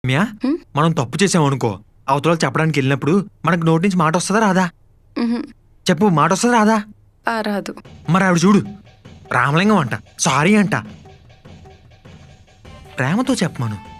రమ్య, మనం తప్పు చేసామనుకో, అవతల చెప్పడానికి వెళ్ళినప్పుడు మనకు నోటి నుంచి మాట వస్తుందా రాదా? చెప్పు, మాట వస్తుందా రాదా? రాదు. మరి ఆవిడ చూడు, రామలింగం అంట, సారీ అంట. ప్రేమతో చెప్పమను.